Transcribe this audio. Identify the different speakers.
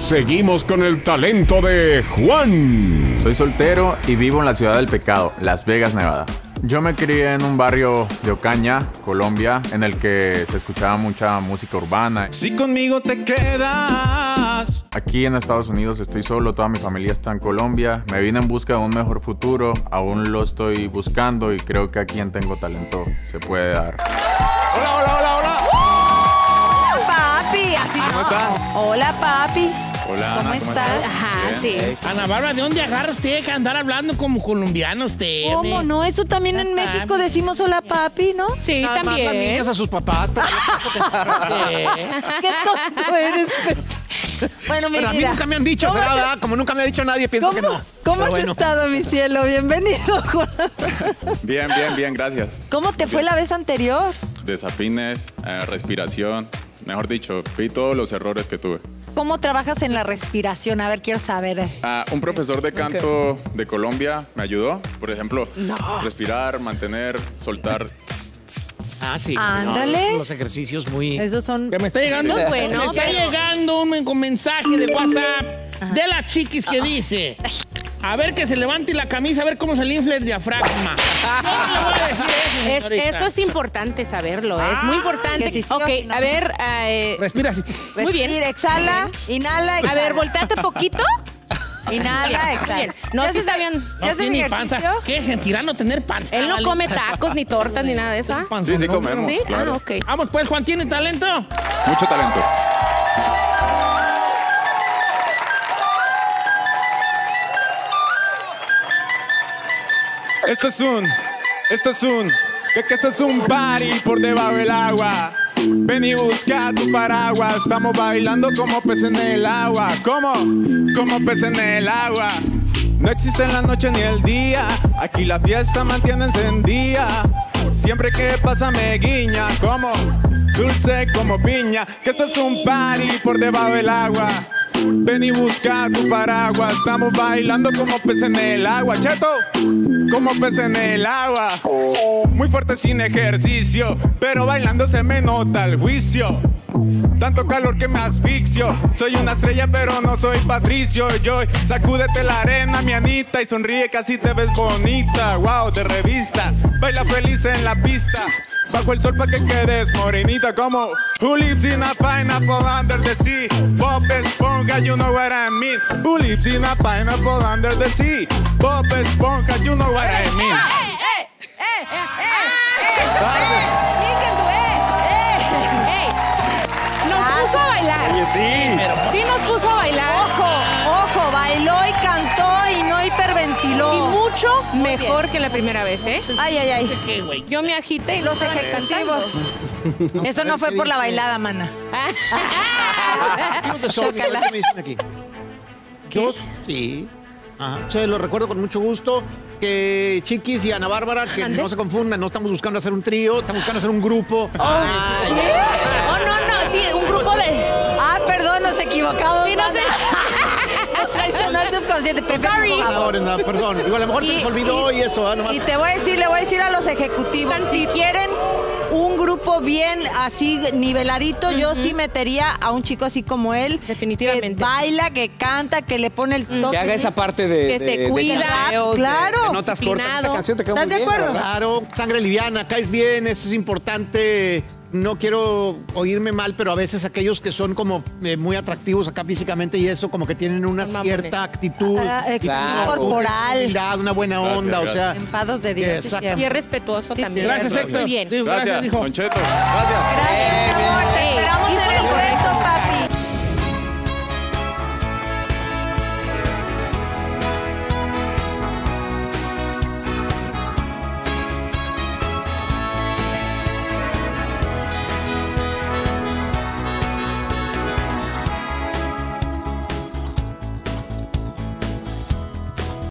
Speaker 1: Seguimos con el talento de Juan.
Speaker 2: Soy soltero y vivo en la ciudad del pecado, Las Vegas, Nevada. Yo me crié en un barrio de Ocaña, Colombia, en el que se escuchaba mucha música urbana.
Speaker 3: Si conmigo te quedas.
Speaker 2: Aquí en Estados Unidos estoy solo, toda mi familia está en Colombia. Me vine en busca de un mejor futuro, aún lo estoy buscando y creo que aquí en Tengo Talento se puede dar.
Speaker 3: Hola, hola, hola, hola.
Speaker 4: Hola, papi. Así
Speaker 3: ¿Cómo están?
Speaker 4: Hola, papi.
Speaker 2: Hola,
Speaker 4: ¿Cómo
Speaker 2: Ana,
Speaker 4: estás?
Speaker 5: Ajá, sí.
Speaker 6: Ana Bárbara, ¿de dónde agarra usted que andar hablando como colombiano used?
Speaker 4: ¿Cómo no? Eso también en
Speaker 6: Hola,
Speaker 4: México
Speaker 6: papi.
Speaker 4: decimos hola, papi, ¿no?
Speaker 5: Sí,
Speaker 3: Nada más las
Speaker 5: también.
Speaker 3: niñas a sus papás. Pero
Speaker 4: Qué tonto eres. Bueno, mi
Speaker 3: a mí
Speaker 4: vida.
Speaker 3: nunca me han dicho,
Speaker 4: ¿Cómo
Speaker 3: ¿verdad? Como nunca me ha dicho nadie, pienso que no.
Speaker 4: ¿Cómo
Speaker 3: Pero
Speaker 4: has
Speaker 3: bueno.
Speaker 4: estado, mi cielo? Bienvenido, Juan.
Speaker 2: Bien, gracias.
Speaker 4: ¿Cómo te fue la vez anterior?
Speaker 2: Desafines, respiración, mejor dicho, vi todos los errores que tuve.
Speaker 4: ¿Cómo trabajas en la respiración? A ver, quiero saber.
Speaker 2: Un profesor de canto de Colombia me ayudó, por ejemplo, respirar, mantener, soltar.
Speaker 3: Ah, sí.
Speaker 4: Ándale.
Speaker 3: Los ejercicios muy...
Speaker 4: Esos son...
Speaker 6: Que me está llegando,
Speaker 5: Eso es bueno,
Speaker 6: me está
Speaker 5: pero-
Speaker 6: llegando un mensaje de WhatsApp de la chiquis que dice: a ver que se levante la camisa, a ver cómo se le infla el diafragma. Yo no le voy a decir eso, señorita.
Speaker 5: Eso es importante saberlo, es muy importante.
Speaker 4: que sí, sí,
Speaker 5: Ok,
Speaker 4: o no.
Speaker 5: a ver,
Speaker 6: Respira así.
Speaker 5: muy bien.
Speaker 4: Respira, exhala, inhala,
Speaker 5: A
Speaker 4: exhala.
Speaker 5: ver, volteate poquito.
Speaker 4: Inhala,
Speaker 5: Muy
Speaker 4: exhala.
Speaker 5: bien. No,
Speaker 4: ¿Si
Speaker 5: sí está bien.
Speaker 4: ¿Si
Speaker 6: No
Speaker 4: haces
Speaker 6: tiene ni
Speaker 4: ejercicio?
Speaker 6: panza. ¿Qué sentirá no tener panza?
Speaker 5: Él no
Speaker 6: Vale.
Speaker 5: come tacos, ni tortas, ni nada de eso. ¿Ah?
Speaker 2: Sí, sí comemos,
Speaker 5: ¿Sí?
Speaker 2: claro.
Speaker 5: Ah, ok.
Speaker 6: Vamos pues, Juan, ¿tiene talento?
Speaker 2: Mucho talento.
Speaker 3: Esto es un party por debajo del agua. Ven y busca tu paraguas. Estamos bailando como peces en el agua. ¿Cómo? Como peces en el agua. No existe la noche ni el día. Aquí la fiesta mantiene encendida. Siempre que pasa me guiña. Como dulce como piña. Que esto es un party por debajo del agua. Ven y busca tu paraguas. Estamos bailando como peces en el agua. Cheto, como peces en el agua. Muy fuerte sin ejercicio, pero bailando se me nota el juicio. Tanto calor que me asfixio. Soy una estrella pero no soy Patricio. Yo, sacúdete la arena, mi Anita, y sonríe que así te ves bonita. Wow, de revista. Baila feliz en la pista. Bajo el sol pa' que quedes morenita como Who lives in a pineapple under the sea? Bob Esponja, you know what I mean. Who lives in a pineapple under the sea? Bob Esponja, you know what I mean.
Speaker 5: Ey, nos puso a bailar. Sí, nos puso a bailar.
Speaker 4: Ojo, bailó y cantó y no hiperventiló.
Speaker 5: Y mucho
Speaker 4: Muy
Speaker 5: mejor
Speaker 4: bien.
Speaker 5: que la primera vez, ¿eh?
Speaker 4: Ay, ay, ay.
Speaker 6: ¿Qué, güey?
Speaker 5: Yo me agité y
Speaker 4: Los ejecutivos. Eso no fue por la bailada, mana. Chócala.
Speaker 7: ¿Qué me dicen aquí? Yo sí. Ajá. Se lo recuerdo con mucho gusto. Que Chiquis y Ana Bárbara, que
Speaker 5: ¿Ande?
Speaker 7: no se confundan, no estamos buscando hacer un trío, estamos buscando hacer un grupo.
Speaker 5: Oh, no, sí, un grupo de...
Speaker 4: Ah, perdón, nos equivocamos.
Speaker 5: Sí, no sé.
Speaker 4: Nos traicionó el subconsciente.
Speaker 5: Sorry.
Speaker 7: Ganadores, no, perdón. Digo, a lo mejor se les olvidó y eso. Nomás.
Speaker 4: Y te voy a decir, le voy a decir a los ejecutivos, si quieren un grupo bien así niveladito, yo sí metería a un chico así como él.
Speaker 5: Definitivamente.
Speaker 4: Que baila, que canta, que le pone el toque.
Speaker 8: Que haga esa parte de...
Speaker 5: Que se cuida.
Speaker 8: cameos,
Speaker 4: Claro.
Speaker 8: de notas cortas.
Speaker 5: Disciplinado.
Speaker 8: Esta canción te quedó
Speaker 4: ¿Estás
Speaker 8: muy
Speaker 4: de
Speaker 8: bien,
Speaker 4: acuerdo?
Speaker 8: ¿verdad?
Speaker 7: Claro, sangre liviana, caes bien, eso es importante. No quiero oírme mal, pero a veces aquellos que son como muy atractivos acá físicamente y eso, como que tienen una
Speaker 5: Mamones.
Speaker 7: cierta actitud.
Speaker 4: Expresión
Speaker 8: Claro.
Speaker 4: corporal.
Speaker 7: Humildad, una buena onda,
Speaker 2: Gracias,
Speaker 7: o sea.
Speaker 4: Enfados de Dios.
Speaker 7: Exacto.
Speaker 5: Y es respetuoso
Speaker 4: Sí,
Speaker 5: también.
Speaker 6: Gracias,
Speaker 4: Sí,
Speaker 6: Héctor.
Speaker 5: Muy bien.
Speaker 6: Sí,
Speaker 2: Gracias,
Speaker 6: hijo.
Speaker 2: Don Cheto.
Speaker 4: Gracias, mi amor. Te
Speaker 5: Ey,
Speaker 4: esperamos
Speaker 5: hizo
Speaker 4: en el
Speaker 5: lo
Speaker 4: dueto,
Speaker 5: correcto.
Speaker 4: papi.